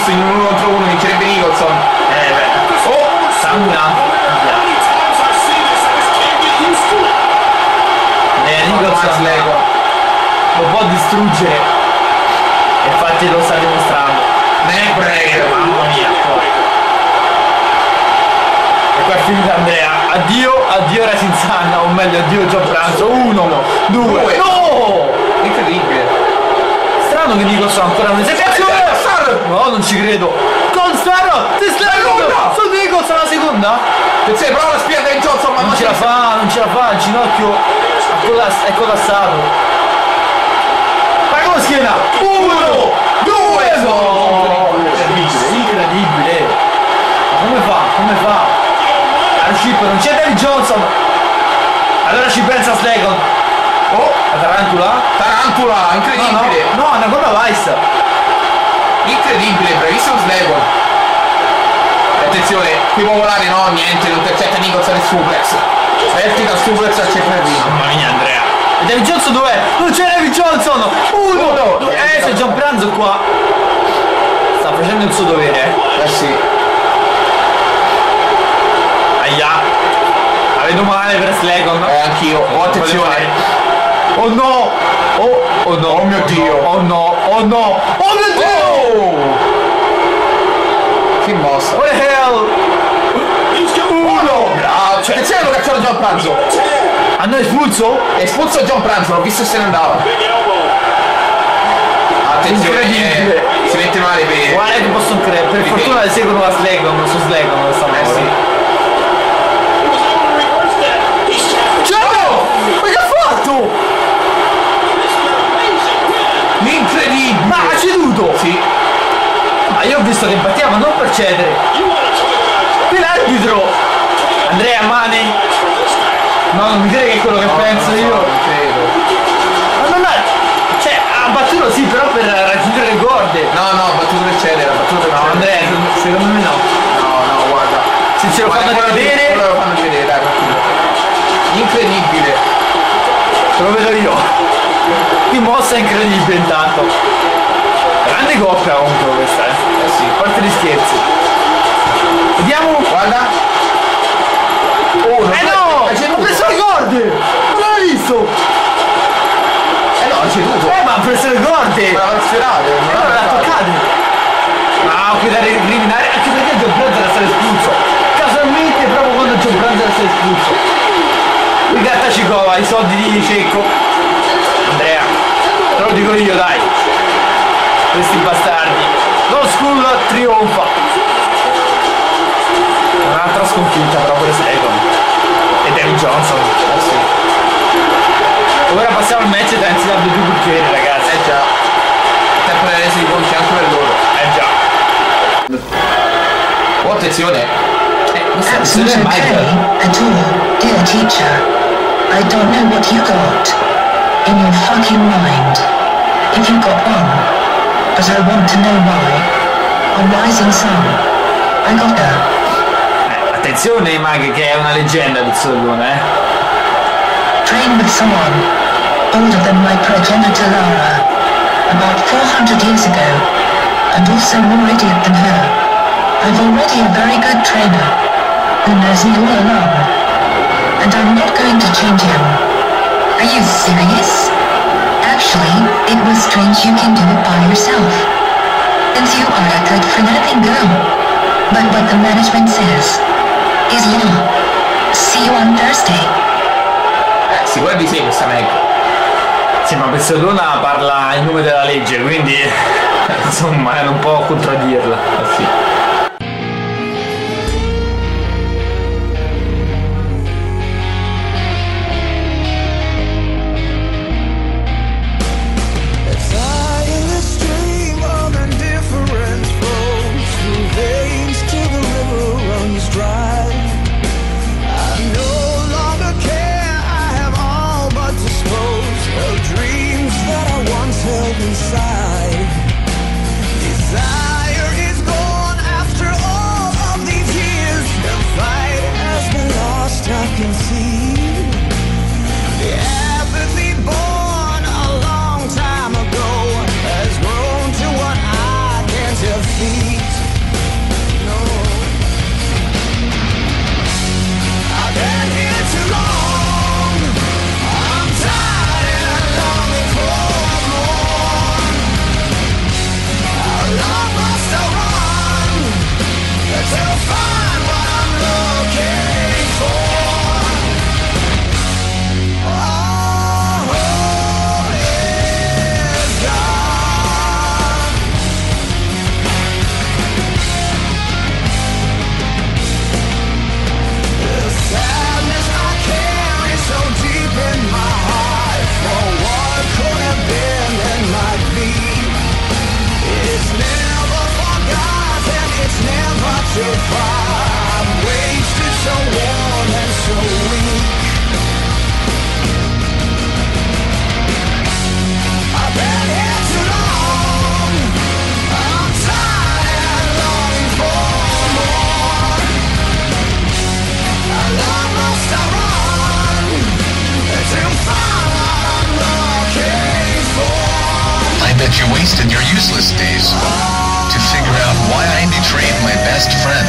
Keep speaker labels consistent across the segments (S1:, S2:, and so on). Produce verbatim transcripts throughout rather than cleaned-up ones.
S1: visto in uno contro uno vincerebbe Nicholson.
S2: Eh beh. Oh, Samuna. Eh, Nicholson lo può distruggere. E infatti lo sta dimostrando.
S1: Neck-breaker,
S2: Mamma mia. E qua è finita Andrea. Addio, addio Rising Sun, o meglio addio John Pranzo. Uno, due, due. No!
S1: Incredibile.
S2: Strano che Nicholson ancora non si no, non ci credo. Constaro, ti stai su Nicholson la seconda?
S1: Attenzione, prova la spia del Johnson, ma
S2: non ce la fa, non ce la fa, il ginocchio è collassato. Vai con la schiena! Uno, due, no! Incredibile, incredibile. Come fa? Come fa? Allora Chip, non c'è David Johnson. Allora ci pensa Slagon. Oh, la tarantula?
S1: Tarantula, incredibile.
S2: No, no, no, una cosa Vice.
S1: Incredibile, bravissimo Slagon. Attenzione, qui può volare, no, niente, non intercetta Nicholson e suplex. Vertical suplex al centro-ring.
S2: Mamma mia Andrea. E David Johnson dov'è? Non c'è David Johnson! Uno! Uno. Eh, c'è John Pranzo qua. Sta facendo il suo dovere, eh?
S1: Eh sì.
S2: Aia. La vedo male per Slagon.
S1: Eh, anch'io. Oh, attenzione.
S2: Oh no! Oh, oh no!
S1: Oh mio Dio!
S2: Oh no! Oh no! Oh mio Dio!
S1: Oh. Che mossa!
S2: What the hell? Uno!
S1: Ah, cioè, attenzione lo cacciato John Pranzo!
S2: Hanno espulso?
S1: È espulso John Pranzo, l'ho visto se ne andava. Attenzione, eh, si mette male per...
S2: Guarda che possono credere, per fortuna le seguono la Slagon, su Slagon questa
S1: eh, sì.
S2: Ciao! Ma che ha fatto?
S1: Incredibile!
S2: Ma ha ceduto?
S1: Sì.
S2: Ma io ho visto che batteva, non per cedere. Qui l'arbitro! Andrea Mani. No, non mi credi che è quello che no, penso
S1: non so,
S2: io.
S1: Non credo.
S2: Ma non è. Cioè, ha battuto sì, però per raggiungere le corde.
S1: No, no, ha battuto per cedere, ha battuto per
S2: No,
S1: cedere.
S2: Andrea, secondo me no.
S1: No, no, guarda.
S2: Se ce lo fanno vedere.
S1: Quello lo fanno vedere, dai, tranquillo. Incredibile.
S2: Te lo vedo io. Qui mossa incredibile intanto. Grande coppia comunque questa, eh.
S1: Eh sì.
S2: A parte gli scherzi. Vediamo.
S1: Guarda. Oh,
S2: eh no! Ha preso le corde! Non l'hai visto!
S1: Eh no, ha ceduto.
S2: Eh ma ha preso le corde!
S1: Ma l'ha sferato, non
S2: allora l'ha toccate! No, qui da eliminare, anche perché John Pranzo era stato espulso! Casualmente proprio quando John Pranzo era stato espulso! Qui Gattacicova, i soldi di Cecco! Andrea, te lo dico io dai! Questi bastardi! Lo School trionfa! Un'altra sconfitta però per Slagon e David Johnson.
S1: Eh sì.
S2: Ora passiamo al match da N C W due K, ragazzi.
S1: Eh già. Tempo di resa di conti anche per loro.
S2: Eh già.
S1: Oh, attenzione. Eh,
S3: That's not okay at all, dear teacher. I don't know what you got in your fucking mind. If you got one. But I want to know why. On Rising Sun. I got her.
S2: Attenzione Mag che è una leggenda del Solone, eh?
S3: Train with someone older than my progenitor Lara, about four hundred years ago, and also more idiot than her. I've already a very good trainer, who knows me all along, and I'm not going to change him. Are you serious? Actually, it was strange you can do it by yourself, since you are a good for nothing girl. But what the management says is law. See you on Thursday.
S1: Eh, si guardi sì questa Meg.
S2: Sì, ma Pessolona parla in nome della legge, quindi insomma non può contraddirla. Eh sì.
S4: Inside, desire is gone. wasted your useless days to figure out why I betrayed my best friend.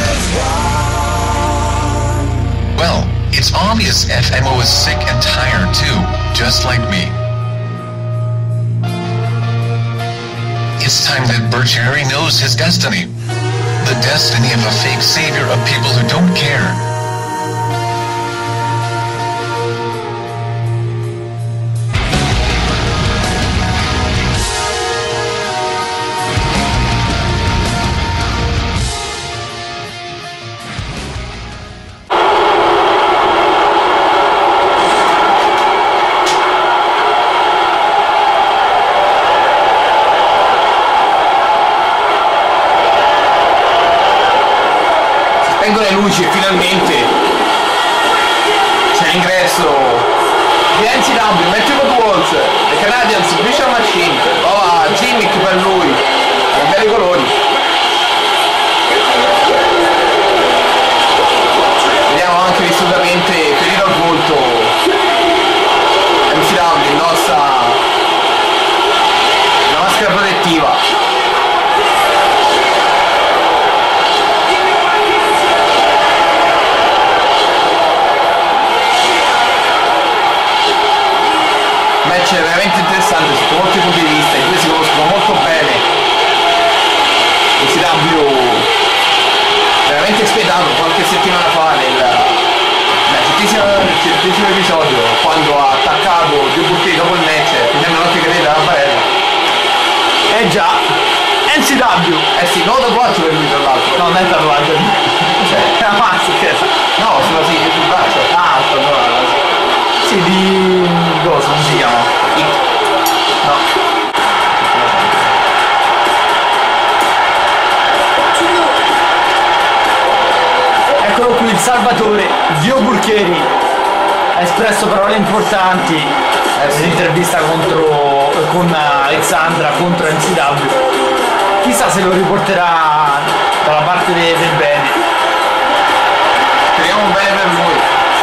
S4: Well, it's obvious F M O is sick and tired too, just like me. It's time that Birch Harry knows his destiny. The destiny of a fake savior of people who don't care.
S1: Spengono le luci e finalmente c'è l'ingresso di N C W, Matthew Woods, The Canadians, Bishop Machine, trova Gimmick per lui, cambiare i colori. Vediamo anche vissuutamente ferito al volto M C W, indossa una maschera protettiva. Match veramente interessante sotto molti punti di vista, i due si conoscono molto bene. Il C W veramente spietato qualche settimana fa nel centesimo episodio, quando ha attaccato due buttini dopo il match facendo l'occhio cadere dalla barella.
S2: Eh già, N C W.
S1: Eh sì, no tatuaggio per lui tra l'altro.
S2: No, non è tatuaggio.
S1: Cioè,
S2: È una maschera.
S1: no, sulla sì, sul braccio.
S2: Ah, no, sì, di... cosa, come si chiama? No. Eccolo qui il Salvatore, Dio Burcheri. Ha espresso parole importanti eh, nell'intervista contro, con Alexandra contro N C W. Chissà se lo riporterà dalla parte de, del bene.
S1: Speriamo bene per lui.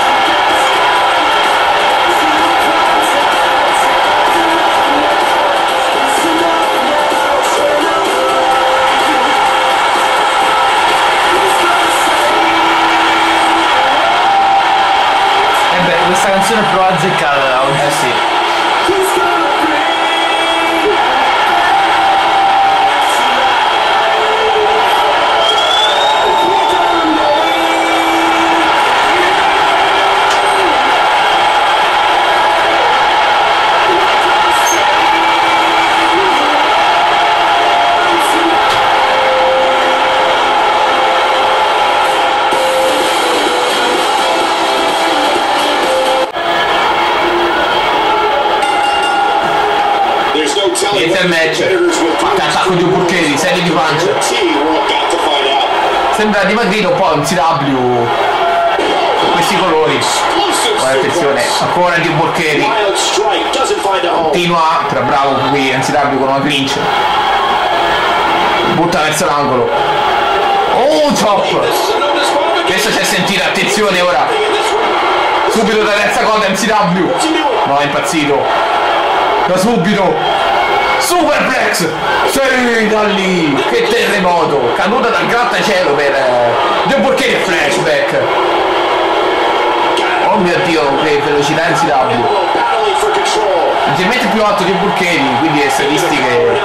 S2: Questa canzone è proprio azzeccata oggi.
S1: Eh sì. Niente il match, attacca attacco di Burcheri, serie di pancia. Sembra dimagrito un po' in C W con questi colori. Poi attenzione, ancora di Burcheri. Continua, però bravo qui in C W con una clinch. Butta verso l'angolo. Oh, chop! Questo c'è sentire, attenzione ora. Subito da terza coda in C W. No, è impazzito. Da subito. Superplex! Sì, da lì! Che terremoto! Caduta dal grattacielo per uh, due Burcheri e flashback! Oh mio Dio, che velocità in C W! Leggermente più alto di Burcheri, quindi le statistiche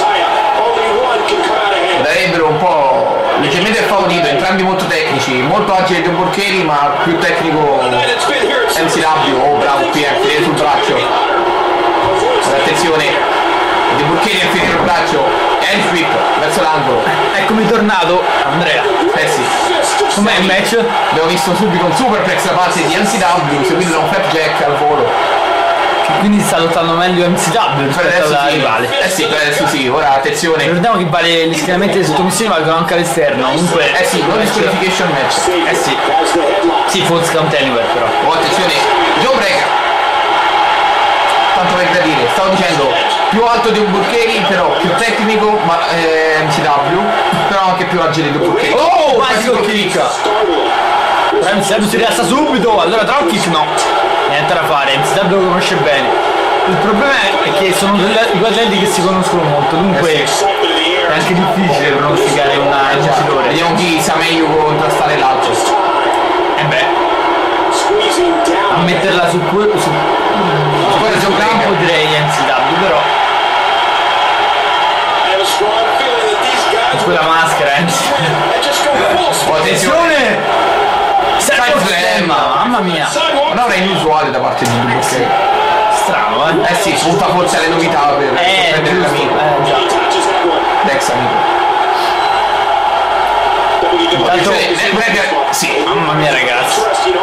S1: darebbero un po' leggermente favorito, entrambi molto tecnici, molto agile di Burcheri ma più tecnico M C W. Oh bravo qui, è finito sul braccio. Attenzione! Di Burcheri è finito il braccio e il flip verso l'angolo.
S2: Eccomi tornato, Andrea.
S1: Eh sì.
S2: Com'è il match?
S1: Abbiamo visto subito un superplex da parte di N C W seguito da un flapjack al volo.
S2: Che quindi sta lottando meglio M C W rispetto alla
S1: sì.
S2: rivale.
S1: Eh sì, per adesso sì, ora attenzione.
S2: Ricordiamo che vale gli schieramenti di sottomissione valgono anche all'esterno. Comunque.
S1: Eh sì, non disqualification match.
S2: Eh sì. Sì, false count anywhere però.
S1: Oh attenzione, Joe Breaker. Tanto per gradire, stavo dicendo più alto di un Burcheri, però più tecnico, ma eh, M C W, però anche più agile di un Burcheri.
S2: Oh, magico kick! M C W si rialza subito, allora drop kick no. Niente da fare, M C W lo conosce bene. il problema è che sono due, due atleti che si conoscono molto, dunque
S1: Eh sì.
S2: è anche difficile pronosticare una vincitore.
S1: Vediamo chi sa meglio contrastare l'altro.
S2: E eh beh, a metterla su, su, su, su questo campo direi N C W, però con quella maschera N C W.
S1: Attenzione!
S2: Side slam, mamma mia,
S1: Manovra inusuale da parte di Dubuque.
S2: strano eh.
S1: Eh sì, punta forse alle novità per
S2: Eh,
S1: prendere
S2: giusto,
S1: l'amico.
S2: eh, già.
S1: L'ex amico.
S2: Intanto,
S1: Nel break, sì.
S2: mamma mia ragazzi,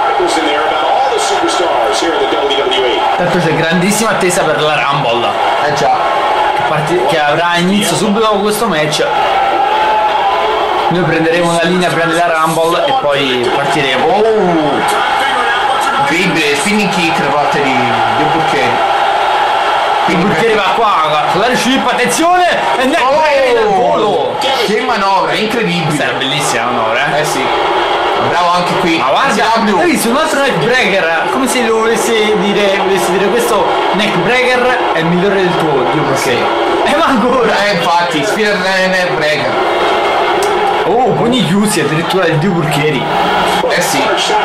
S2: intanto c'è grandissima attesa per la Rumble
S1: Eh già.
S2: che, parti- che avrà inizio subito dopo questo match. Noi prenderemo la linea prima della Rumble e poi partiremo.
S1: Oh! Incredibile, spinning kick da parte di Dubuque.
S2: Il portiere va qua, Claire Ship, attenzione! E neck breaker dal volo!
S1: Che manovra, incredibile.
S2: Questa era bellissima la manovra, eh?
S1: Eh sì. Bravo anche qui.
S2: Ma guarda, hai visto un altro neck breaker? Come se lo volessi dire, volessi dire questo neck breaker è il migliore del tuo, Dio perché? Eh ma ancora!
S1: Eh infatti, sfida il neck breaker.
S2: Oh, pugni chiusi addirittura del Dio Burcheri.
S1: Eh sì.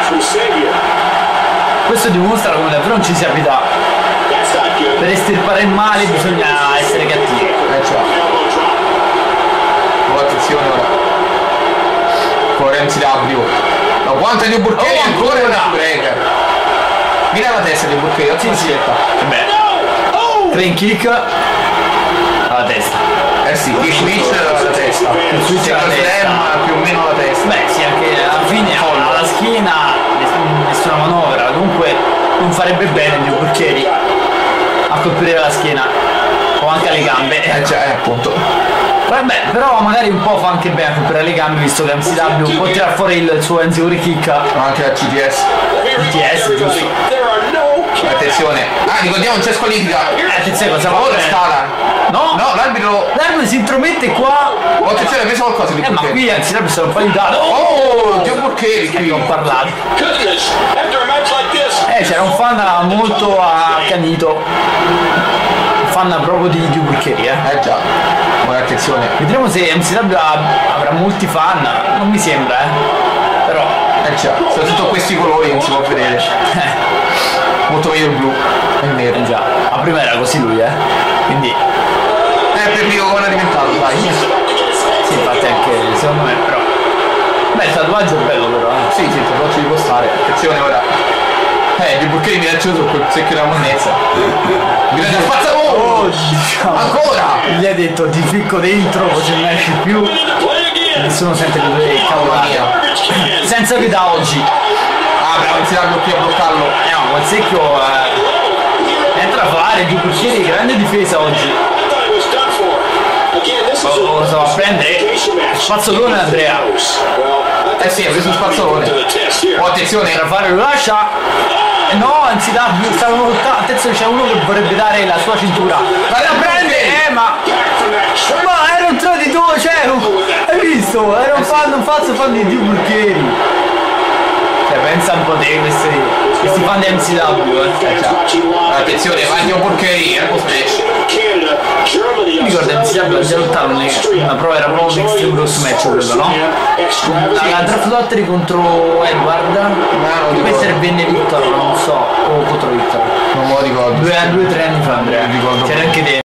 S2: Questo dimostra come davvero non ci si abita. Per estirpare il male bisogna essere cattivi.
S1: Eh già. Oh, attenzione ora. Ancora M C W. Ma quanto è di Burcheri,
S2: Oh,
S1: ancora
S2: ancora.
S1: un breaker. Mira la testa di Burcheri, ottima scelta.
S2: Beh, crane kick alla testa.
S1: Eh sì, il switch alla testa.
S2: Il switch alla testa.
S1: Slam più o meno alla testa.
S2: Beh, sì, anche alla fine alla schiena ness- nessuna manovra, dunque non farebbe bene Dio Burcheri a colpire la schiena o anche alle gambe.
S1: Eh già, eh, appunto.
S2: Vabbè, però magari un po' fa anche bene a colpire le gambe, visto che M C W può tirare fuori il suo Enzuri kick.
S1: Anche la C T S.
S2: C T S, giusto?
S1: Attenzione. Ah, ricordiamo, c'è squalifica.
S2: Eh, attenzione, cosa fa?
S1: Oh, la scala.
S2: No,
S1: No, l'arbitro.
S2: l'arbitro si intromette qua.
S1: Oh, attenzione, ha preso qualcosa di
S2: Eh, ma
S1: Burcheri.
S2: qui M C W sono un po' aiutato.
S1: Oh, Dio Burcheri qui.
S2: Ho parlato. Eh, c'era un fan molto accanito. Un fan proprio di Dio Burcheri, eh.
S1: Eh già. Poi attenzione.
S2: Vedremo se M C W ha- avrà molti fan. Non mi sembra, eh. Però.
S1: Eh già. Soprattutto questi colori non si può vedere.
S2: Eh,
S1: Molto meglio il blu. E il nero.
S2: eh già. Ma prima era così lui, eh. Quindi.
S1: Eh, per dico come è diventato, dai.
S2: Sì, infatti anche secondo me, però. Beh, il tatuaggio è bello però, eh.
S1: Sì, sì, te lo ci può stare. Attenzione ora. Eh, Dio Burcheri minaccioso col secchio della monnezza. Bisogna spazza.
S2: Oh, diciamo.
S1: Ancora!
S2: Gli ha detto ti ficco dentro così non esci più. Nessuno sente le tue cavolate. Senza pietà oggi.
S1: Ah, bravo, iniziamo qui a bloccarlo.
S2: Eh no, quel secchio eh, entra a fare, Dio Burcheri, grande difesa oggi. Oh, lo so, a prendere. Spazzolone Andrea.
S1: Eh sì, ha preso un spazzolone. Oh, attenzione.
S2: Per fare lo lascia. Eh no, anzi da, stavano lottando. Attenzione, c'è uno che vorrebbe dare la sua cintura.
S1: Ma la prende!
S2: Eh ma. Ma era un traditore, cioè. Hai visto? Era un fan, un falso fan di Dio Burcheri. Cioè pensa un po' te questi, questi fan di M C W, eh.
S1: Attenzione, va Dio Burcheri, ecco smash.
S2: Mi ricordo M C W ha già lottato una prova, era proprio un Extreme Rules match quello, no? La draft lottery contro Edward.
S1: non
S2: Questo era venne Victor, non so, o contro Victor.
S1: Non me lo ricordo.
S2: Due, due tre anni fa Andrea.
S1: Non ricordo.
S2: C'era anche te.